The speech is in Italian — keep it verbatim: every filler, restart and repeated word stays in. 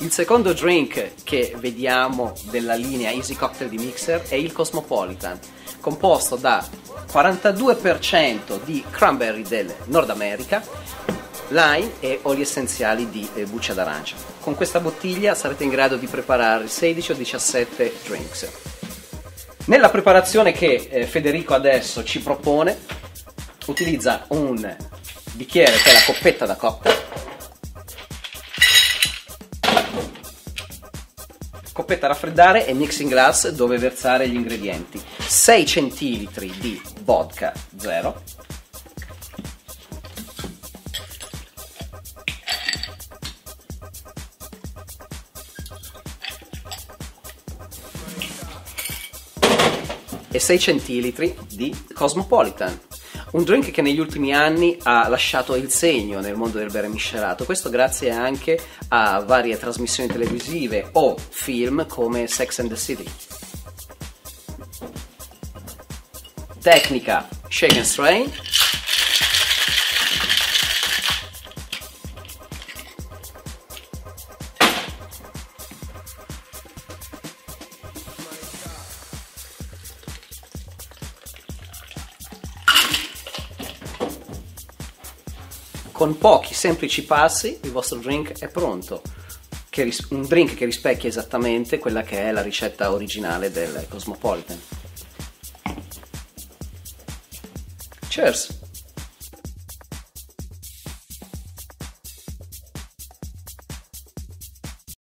Il secondo drink che vediamo della linea Easy Cocktail di Mixer è il Cosmopolitan, composto da quarantadue per cento di cranberry del Nord America, lime e oli essenziali di eh, buccia d'arancia. Con questa bottiglia sarete in grado di preparare sedici o diciassette drinks. Nella preparazione che eh, Federico adesso ci propone, utilizza un bicchiere che è la coppetta da cocktail, coppetta a raffreddare e mixing glass dove versare gli ingredienti, sei centilitri di vodka zero, e sei centilitri di Cosmopolitan, un drink che negli ultimi anni ha lasciato il segno nel mondo del bere miscelato, questo grazie anche a varie trasmissioni televisive o film come Sex and the City. Tecnica shake and strain. Con pochi semplici passi il vostro drink è pronto, che ris- un drink che rispecchia esattamente quella che è la ricetta originale del Cosmopolitan. Cheers!